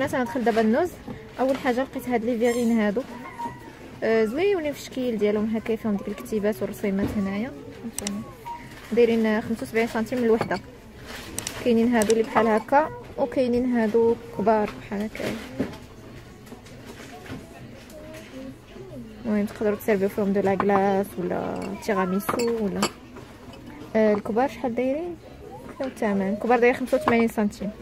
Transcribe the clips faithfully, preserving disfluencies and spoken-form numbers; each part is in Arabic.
البنات غندخل دابا النوز. اول حاجه لقيت هاد لي فيغين هادو آه زويونين في الشكل ديالهم هكا، فيهم ديك الكتيبات والرسيمات هنايا، دايرين خمسة وسبعين سنتيم الوحده. كاينين هادو اللي بحال هكا وكاينين هادو كبار بحال هكا. المهم تقدروا تسربيو فيهم دو لا كلاص ولا تيراميسو ولا آه الكبار شحال دايرين فيهم الثمن. الكبار داير خمسة وثمانين سنتيم.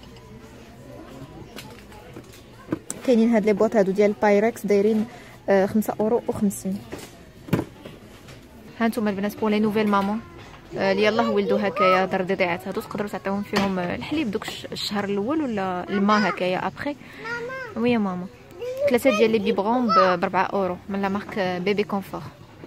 كاينين هاد لي بواط هادو ديال بايركس دايرين آه خمسة اورو وخمسين. هانتوما البنات بون لي نوفيل مامون اللي يلاه ولدوا هكايا ضرضيعات هادو، تقدروا تعطيوهم فيهم الحليب دوك الشهر الاول ولا الماء هكايا ابخي. ويا ماما ثلاثه ديال لي بيبغون ب أربعة اورو من لا مارك بيبي كونفور.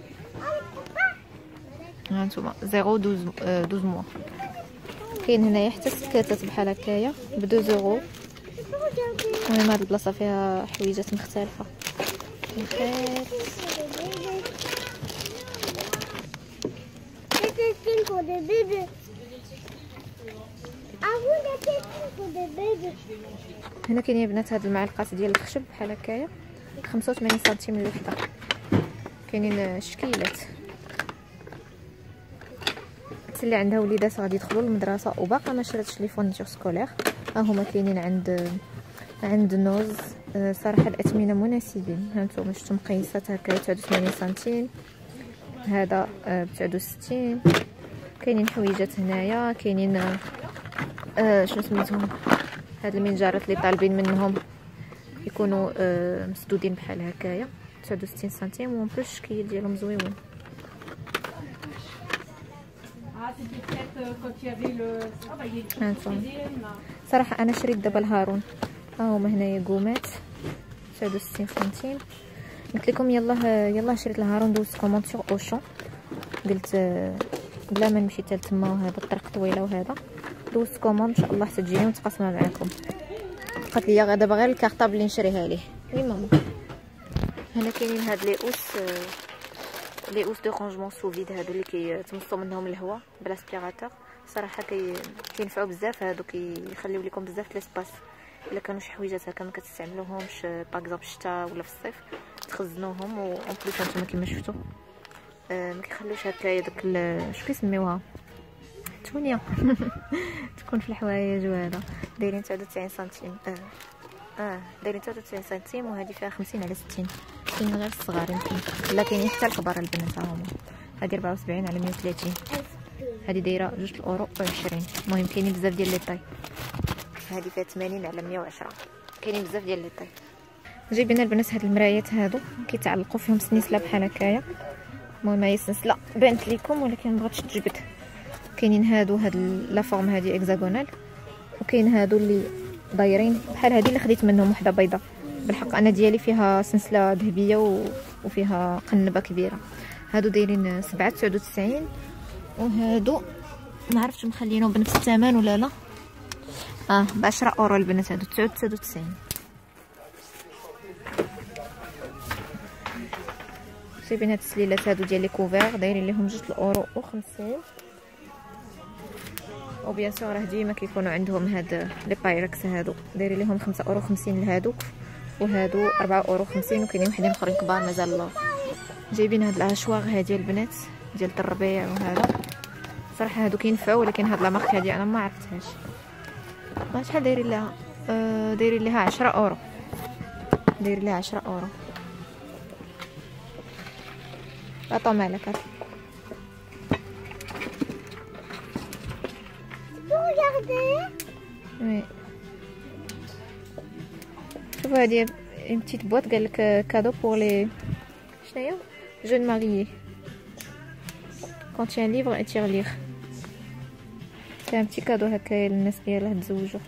هانتوما صفر اثناش موا. كاين هنايا حتى سكاتات بحال هكايا ب اثنين اورو. المهم هاد البلاصه فيها حويجات مختلفه. هنا كاينين بنات هاد المعلقات ديال الخشب بحال هكايا خمسة وثمانين سنتيم الوحده. كاينين شكيلات اللي عندها وليدات غادي يدخلوا للمدرسه وباقا ما شراتش لي فورنيتور سكولير، ها هما كاينين عند عند نوز. صراحه الاثمنه مناسبين. هانتوما شفتوا مقيسات هكا تسعة وثمانين سنتيم، هذا ب تسعة وستين. كاينين حويجات هنايا، كاينين آه شنو سميتهم هاد المنجارات اللي طالبين منهم يكونوا آه مسدودين بحال هكايا تسعة وستين سنتيم، ومن بلوس الشكل ديالهم زويون. صراحه انا شريت دابا الهارون، ها هما هنايا قومات تسعة وستين سنتيم. قلت لكم يلاه يلاه شريت الهارون، دوزت كوموند سيغ اوشون، قلت بلا ما نمشي حتى تما وهذا الطريق طويله وهذا، دوزت كوموند ان شاء الله حتى تجيني ونتقاسمها معكم. قالت لي دابا غير الكارطابل اللي نشريها ليه. وي ماما هنا كاينين هاد لي اوس لي اوس دو رونجمون سو فيد، هادو اللي كيتمصوا منهم الهواء بالاسبيراتور. صراحه كي كينفعوا بزاف هادو، كيخليو لكم بزاف ليسباس الا كانوا شي حويجات هكا ما كتستعملوهمش باغ في الشتاء ولا في الصيف تخزنوهم. و اون بليس هانتوما كما شفتوا آه ما كيخلوش هكايا داك شنو كيسميوها تونيا تكون في الحوايج. وهذا دايرين تسعة وتسعين سنتيم اه اه دايرين تسعة وتسعين سنتيم، وهذه فيها خمسين على ستين. كاين غير الصغار يمكن، لا كاينين حتى الكبار البنات هما. هذه أربعة وسبعين على مية وثلاثين، هذه دايره جوج الاورو وعشرين. المهم كاينين بزاف ديال لي طاي. هذه فيها ثمانين على مية وعشرة، كاينين بزاف ديال لي طاي. جايبين البنات هاد المرايات هادو كيتعلقوا فيهم سنسله بحال هكايا. المهم هي سنسله بانت لكم ولكن مبغاتش تجبد. كاينين هادو هاد لا فورم هادي اكزاغونال، وكاين هادو اللي دايرين بحال هادي اللي خديت منهم وحده بيضه. بالحق انا ديالي فيها سنسله ذهبيه و... وفيها قنبه كبيره. هادو دايرين سبعة تسعة وتسعين، وهادو ما عرفتش مخلينهم بنفس الثمن ولا لا. اه ب عشرة اورو البنات هادو تسعة وتسعين. جايبين هاد السليلات هادو ديال لي كوفير دايرين ليهم جوج الاورو وخمسين. وبيان سور راه ديما كيكونوا عندهم هاد لي بايركس هادو دايرين ليهم خمسة اورو وخمسين لهادوك، وهادو أربعة اورو وخمسين. وكاينين وحدين اخرين كبار مازال الله. جايبين هاد الاشواغ هادي البنات ديال الربيع وهذا. صراحه هادو كينفعوا، ولكن هاد لا مارك هادي انا ما عرفتهاش. ما شحال دايرين لها آه دايرين لها عشرة اورو، دايرين لها عشرة اورو. عطا مالك وي. شوفوا هادي اون بتيت بواط قالك كادو بور لي شناهي جون ماريي كونتيان ليفر اي تيغليغ. فيها بتي كادو هكايا للناس اللي راه تزوجوا.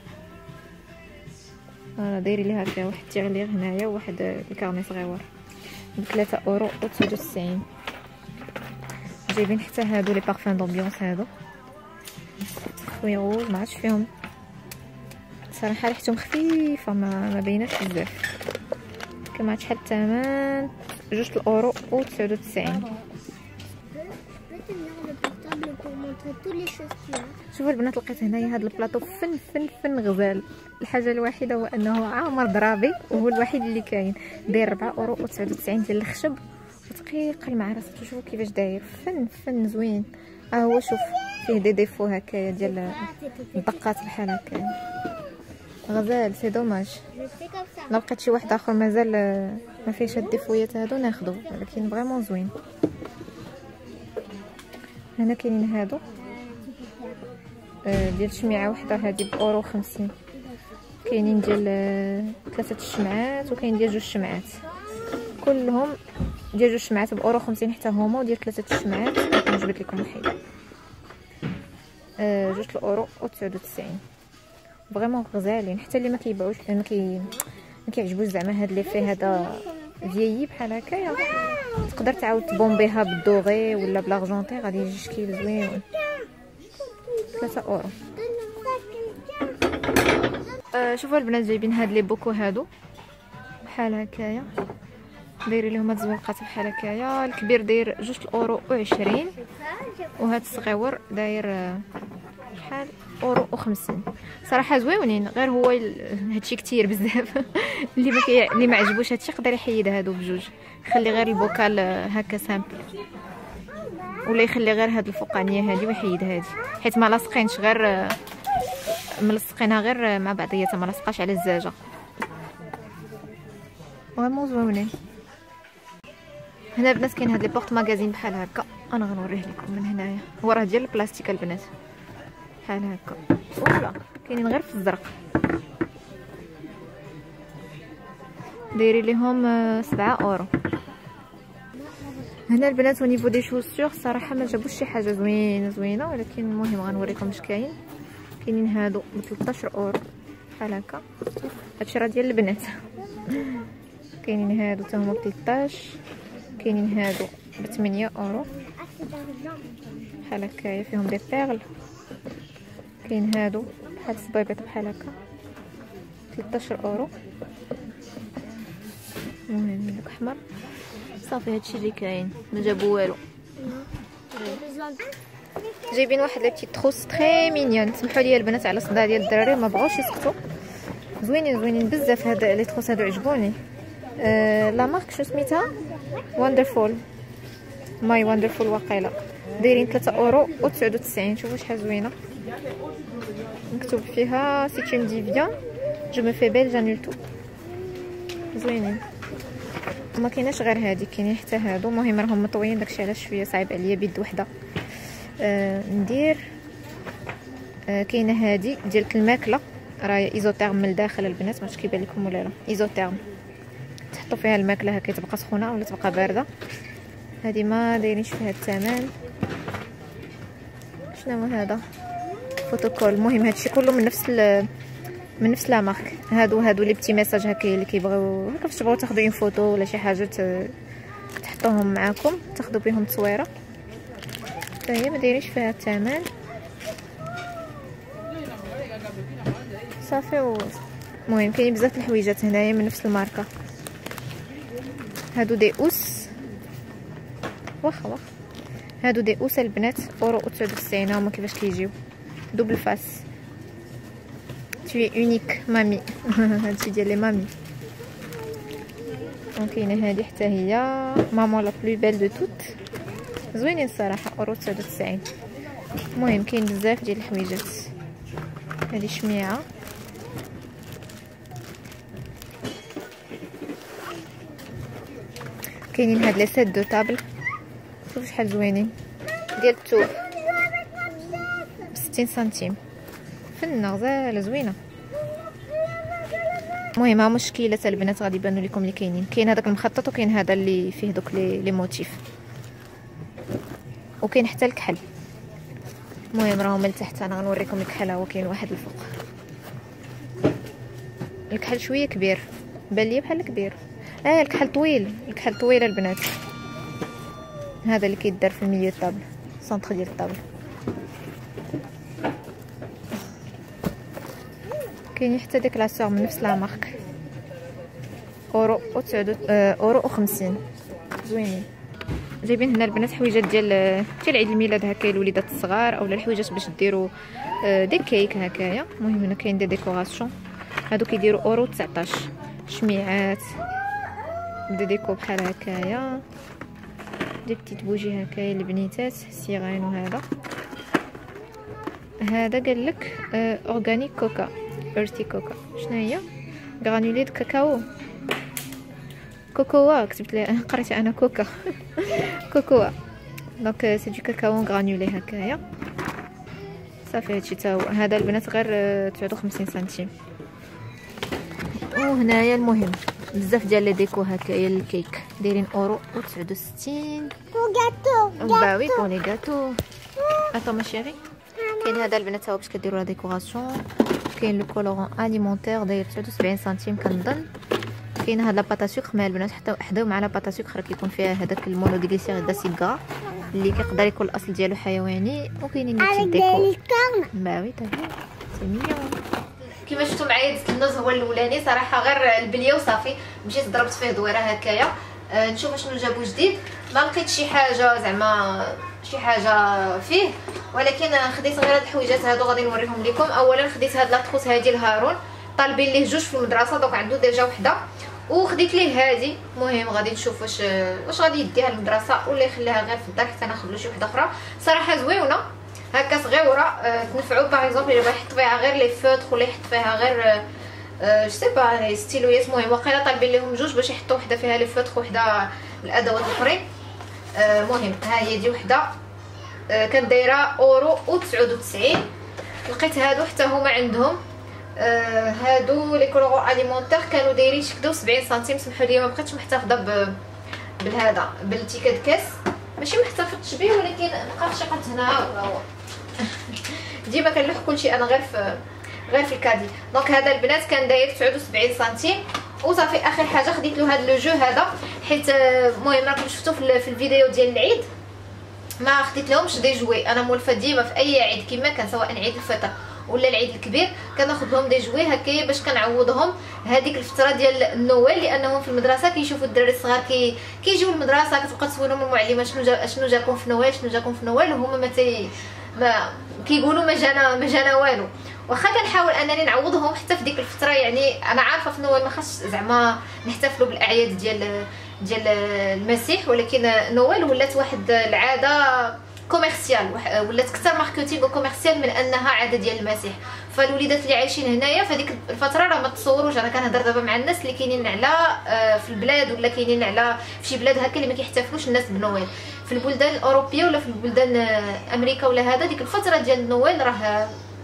انا دايرين ليها هكا واحد تيغليغ هنايا وواحد الكارني صغيور ب ثلاثة اورو وتسعة وتسعين. جايبين حتى هادو لي بارفان دومبيونس هادو خوي روج، ما عرفتش فيهم صراحه ريحتهم خفيفه ما ما بيناش بزاف. كما شحال الثمن جوج الاورو و تسعة وتسعين. شوفوا البنات، لقيت هنايا هذا البلاطو فن فن فن غزال. الحاجه الوحيده هو انه عامر ضرابي، وهو الوحيد اللي كاين، داير أربعة اورو وتسعة وتسعين ديال الخشب وثقيل مع راسو. شوفوا كيفاش داير، فن فن زوين. ها آه هو شوف فيه دي ديفو هكايا ديال الدقات بحال هكا. غزال سي دوماج. لو لقيت شي واحد اخر مازال ما فيهش هاد الديفويات هادو ناخذو، ولكن فريمون زوين. هنا كاينين هادو آه ديال شميعه وحده، هادي باورو خمسين. كاينين ديال ثلاثه الشمعات، وكاين ديال جوج شمعات، كلهم ديال جوج شمعات باورو خمسين حتى هما، وديال ثلاثه الشمعات جبت لكم وحيده آه جوج الاورو وتسعة وتسعين. فريمون غزالين، حتى اللي ما كيبيعوش ما كي ما كيعجبوش زعما هاد لي في هذا فيي بحال هكايا، تقدر تعاود تبومبيها بالدوغي ولا بلاغجونتي، غادي يجي شكل زوين. ثلاثة اورو. آه شوفوا البنات، جايبين هاد لي بوكو هادو بحال هكايا، دايرين لهم هاد الزويقات بحال هكايا. الكبير داير جوج الاورو وعشرين، وهاد الصغيور داير شحال اورو وخمسين. صراحه زويونين، غير هو هادشي كتير بزاف. اللي ما كي اللي ما عجبوش هادشي يقدر يحيد هادو بجوج، يخلي غير البوكال هكا سامبل، ولا يخلي غير هاد الفوقانيه هادي ويحيد هادي، حيت ما لاصقينش، غير ملصقينها غير مع بعضياتها، ما لاصقاش على الزاجه. فريمون زوينين. هنا البنات كاين هاد لي بورط ماغازين بحال هكا، انا غنوريه لكم من هنايا. هو راه ديال البلاستيك البنات بحال هكا، ولا كاينين غير في الزرق، دايرين ليهم سبعة اورو. هنا البنات ونيفو دي شوسور صراحه ما جابوش شي حاجه زوينه زوينه، ولكن المهم غنوريكم اش كاين. كاينين هادو ب ثلاثة عشر اورو بحال هكا، هادشي راه ديال البنات. كاينين هادو حتى هما ب ثلاثطاش، كاينين هادو ب ثمانية اورو بحال هكايا، فيهم دي بيرل. كاين هادو بحال الصبيبيط بحال هكا ثلاثة عشر اورو. المهم داك احمر. صافي هادشي اللي كاين، ما جابوا والو. جايبين واحد لي بتي تروس تري مينيون. سمحوا لي البنات على الصداع ديال الدراري، ما بغاوش يسكتوا. زوينين زوينين بزاف هاد لي تروس هادو، عجبوني. آه لا مارك شو سميتها؟ وندرفول ماي وندرفول واقيلا. دايرين ثلاثة اورو وتسعة وتسعين. شوفوا شحال زوينه، مكتوب فيها سي tu me dis viens je me fais belle j'annule tout. زوينين. وما كايناش غير هادي، كاينين حتى هادو. المهم راهم مطويين، داكشي علاش شويه صعيب عليا بيد وحده آه ندير. آه كاينه هادي ديال الماكله، راه ايزوتيرم من الداخل البنات، ماعرفتش كيبان لكم ولا لا. ايزوتيرم تحطوا فيها الماكله هكا تبقى سخونه ولا تبقى بارده. هذه ما دايرينش فيها الثمن. شنو هذا؟ فوتوكول. المهم هادشي كله من نفس من نفس لا مارك. هادو هادو لي بتي ميساج هكا اللي كيبغيو هكا فاش تبغيو تاخذوا اون فوتو ولا شي حاجه تحطوهم معاكم، تاخذوا بهم تصويره. فهي ما دايرينش فيها الثمن. صافي. و المهم كاين بزاف الحويجات هنايا من نفس الماركه. هادو دي اوس، واخا واخا هادو دي اوس البنات اورو وتسعة وتسعين. هما كيفاش كيجيو دوبل فاس. تي اونيك مامي. هادشي ديال لي مامي. وكاينه هادي حتى هي مامون لا بلو بيل دو توت. زوينين الصراحه، اورو تسعة وتسعين. المهم كاين بزاف ديال الحويجات. هادي شميعه، كاينين هاد لي سيت دو طابل. شوف شحال زوينين ديال الثوب بستين سنتيم. فنه غزاله زوينه. المهم ها هما الشكيلات البنات غادي يبانوا لكم اللي كاينين. كاين هذاك المخطط، وكاين هذا اللي فيه دوك لي لي موتيف، وكاين حتى الكحل. المهم راهم من تحت، انا غنوريكم الكحل. هو كاين واحد الفوق. الكحل شويه كبير، بان لي بحال كبير. اه الكحل طويل، الكحل طويل البنات. هذا اللي كيدار في المية طابل، سونطر ديال الطابل. كاين حتى ديك لاسور من نفس لا مارك، اورو و تسعة اورو و خمسين. زوينين. جايبين هنا البنات حويجات ديال ديال عيد الميلاد هكا الوليدات الصغار اولا الحويجات باش ديروا دي كيك هكايا. المهم هنا كاين دي ديكوراسيون هادو كيديروا اورو تسعطاش. شميعات دي ديكو بحال هكايا، دي بتيت بوجي هكايا البنيتات سيغان. وهذا هذا قال لك اورغانيك كوكا اورتي كوكا. شنو هي؟ غرانولي دو كاكاو كوكوا كتبت لي قريت انا كوكا كوكوا. دونك سي دو كاكاو غرانولي هكايا صافي. هادشي تا هو. هذا البنات غير تسعة وخمسين سنتيم. وهنايا المهم بزاف ديال لي ديكو هكايا الكيك دايرين اورو و تسعة وستين. وغاتو باوي بور لي غاتو. اتو ما شيري. كاين هذا البنات تا هو باش كديروا لا ديكوراسيون. كاين لو كولورون اليمونتير داير تسعة وسبعين سنتيم كنظن. كاين هاد لاباطا سكر مع البنات حتى حداو مع لاباطا سكر كيكون فيها هذاك المونوغليسيريد دا سيغا اللي كيقدر يكون الاصل ديالو حيواني. وكاينين لي ديكو باوي تا هي سي ميون. كيما شفتوا معايا دزت النوز هو الاولاني صراحه غير البليه وصافي. مشيت ضربت فيه دويره هكايا أه نشوف شنو جابو جديد. ما لقيت شي حاجه زعما شي حاجه فيه، ولكن خديت غير هاد الحويجات هادو غادي نوريهم لكم. اولا خديت هاد لاطخوس هادي لهارون طالبين ليه جوج في المدرسه دونك عنده ديجا وحده، وخديت ليه هادي. المهم غادي نشوف واش واش غادي يديها للمدرسه ولا يخليها غير في الدار حتى ناخذ له شي وحده اخرى. صراحه زويونه هكا صغيره أه تنفعوا باغ اكزومبل الا بغى يحط فيها غير لي فوتر ولا يحط فيها غير أه جو سي با ستيلويات. المهم واقيلا طالبين لهم جوج باش يحطوا وحده فيها لي فوتر وحده الادوات الاخرين. المهم أه ها هي دي وحده أه كانت دايره اورو و تسعة وتسعين. لقيت هادو حتى هما عندهم آه هادو لي كولورون اليمونتير كانوا دايرين شكدو سبعين سنتيم. سمحوا لي ما بقيتش محتفظه ب بالهذا بالتيكا كاس، ماشي محتفظتش به ولكن بقى شي قلت هنا ولا هو ديما كنلوح كلشي انا غير في غير في الكادي. دونك هذا البنات كان داير تسعة وسبعين سنتيم. وصافي اخر حاجه خديت له هذا لو جو هذا حيت المهم راكم شفتوا في الفيديو ديال العيد ما خديت لهمش دي جوي. انا مولفه ديما في اي عيد كيما كان سواء عيد الفطر ولا العيد الكبير كناخذ لهم دي جوي هكايا باش كنعوضهم هذيك الفتره ديال النوال، لانهم في المدرسه كيشوفوا الدراري الصغار كي كيجيو للمدرسه كتبقى تسولهم المعلمه شنو جا شنو جاكم في نوال شنو جاكم في نوال وهما ما تي ما كيقولوا ما جانا ما جانا والو. واخا كنحاول انني نعوضهم حتى في ديك الفتره. يعني انا عارفه في نوال ما خاصش زعما نحتفلوا بالاعياد ديال ديال المسيح، ولكن نوال ولات واحد العاده كوميرسيال ولات اكثر ماركتينغ وكوميرسيال من انها عاده ديال المسيح. فالوليدات اللي عايشين هنايا في هذيك الفتره راه ما تصوروش. انا كنهضر دابا مع الناس اللي كاينين على في البلاد ولا كاينين على في شي بلاد هكا اللي ما كيحتفلوش الناس بنويل. في البلدان الاوروبيه ولا في البلدان امريكا ولا هذا ديك الفتره ديال النويل راه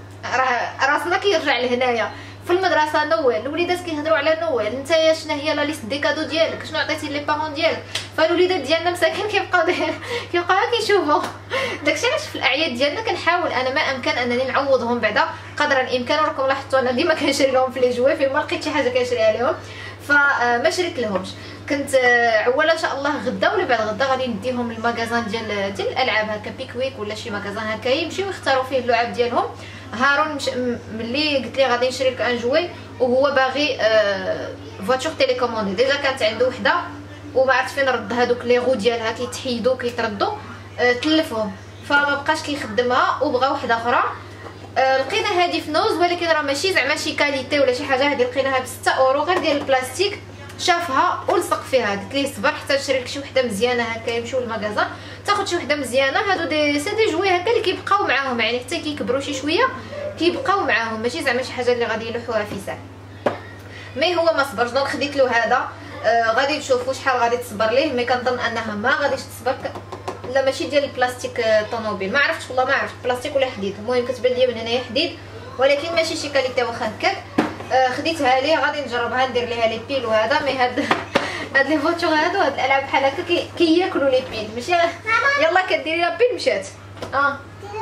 راه راسنا كيرجع لهنايا. في المدرسه نوال الوليدات كيهضروا على نوال، نتايا شنو هي لا ليست دي كادو ديالك، شنو عطيتي لي بارون ديالك. فالوليدات ديالنا مساكين كيبقاو كيبقاو كيشوفوا داكشي. علاش في الاعياد ديالنا كنحاول انا ما امكن انني نعوضهم بعدا قدر الامكان. وراكم لاحظتوا انا ديما كنشري لهم في لي جوي فين ما لقيت شي حاجه كنشريها لهم فما شريت لهمش. كنت عواله ان شاء الله غدا ولا بعد غدا غادي نديهم للمغازان ديال ديال الالعاب هكا بيكويك ولا شي مغازان هكا يمشيو يختاروا فيه اللعاب ديالهم. هارون مش... ملي قلت لي غادي نشري لك ان جوي وهو باغي آه... فواتور تيليكوموندي ديجا كانت عنده وحده وما عرفت فين رد هذوك لي غو ديالها كيتحيدوا كيتردوا آه... تلفهم فما بقاش كيخدمها وبغى وحده اخرى. آه... لقينا هذه في نوز ولكن راه ماشي زعما شي كاليتي ولا شي حاجه. هذه لقيناها ب ستة اورو غير ديال البلاستيك. شافها ولصق فيها قلت ليه صبر حتى نشري لك شي وحده مزيانه هكا يمشيو للمغازان تاخذ شي وحده مزيانه. هادو دي سي دي جوي هكا اللي كيبقاو معاهم يعني حتى كيكبروا شي شويه كيبقاو معاهم ماشي زعما شي حاجه اللي غادي يلوحوها في ساعه. مي هو ما صبرش دونك خديت له هذا. آه غادي نشوفوا شحال غادي تصبر ليه. مي كنظن انها ما غاديش تصبر ك... لا ماشي ديال البلاستيك طوموبيل ما عرفتش والله ما عرفت بلاستيك ولا حديد. المهم كتبان لي من هنايا حديد ولكن ماشي شي كاليتي واخا هكاك. آه خديتها ليه غادي نجربها ندير ليها لي بيل وهذا. مي هاد هاد لي فوتور هادو هاد الالعاب بحال هكا كي كياكلوا لي بيل ماشي يلا كديري لا بيل مشات. اه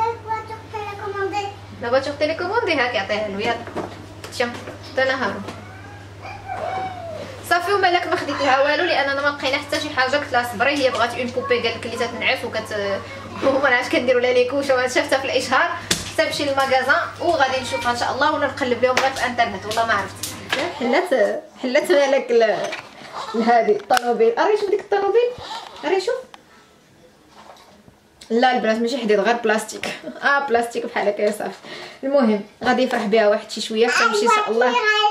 لا فواتور تيليكوموندي هاك يعطيها له يلا تشم حتى نهارو صافي. ومالك ما خديت لها والو لان انا ما لقينا حتى شي حاجه. قلت لها صبري هي بغات اون بوبي قال لك اللي تتنعس وكت وما نعرفش كنديروا لها لي كوش شفتها في الاشهار تمشي للمغازان وغادي نشوفها ان شاء الله ولا نقلب لهم غير في الانترنت والله ما عرفت. حلات حلات مالك لهادي الطوموبيل. اري شوف ديك الطوموبيل اري شوف لا البنات ماشي حديد غير بلاستيك. اه بلاستيك بحال هكا صافي. المهم غادي يفرح بها واحد شي شويه حتى نمشي ان شاء الله.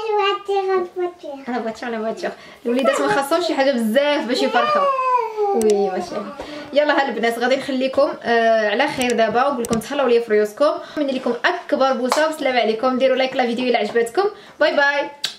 ها فواتير لا فواتير. الوليدات ما خاصهمش شي حاجه بزاف باش يفرحوا. وي ماشي. يلا ها البنات غادي نخليكم آه على خير دابا ونقول لكم تهلاو ليا في ريوسكم. نتمنى لكم اكبر بوسه والسلام عليكم. ديروا لايك لا فيديو الا عجبتكم. باي باي.